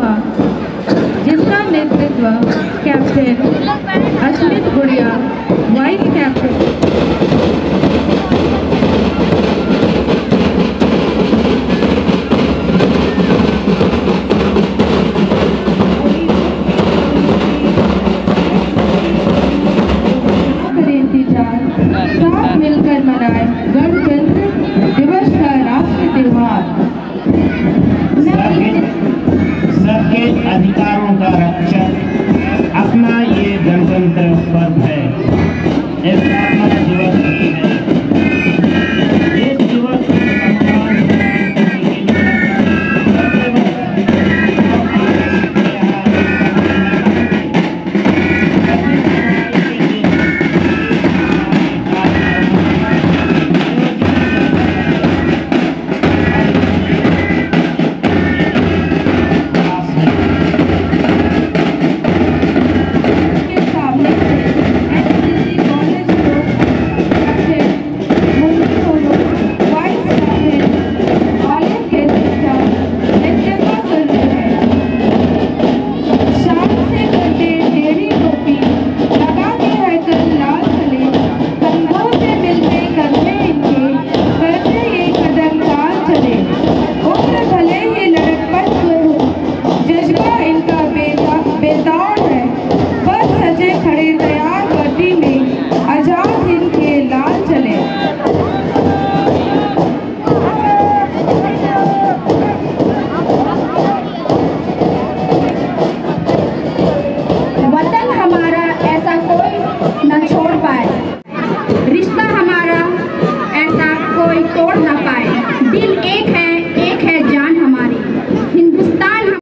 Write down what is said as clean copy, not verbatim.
हुआ, जिसका नेतृत्व कैप्टन अश्वित गुड़िया, वाइस कैप्टन साथ मिलकर मनाए गणतंत्र दिवस का राष्ट्रीय त्योहार। सबके अधिकारों का रक्षण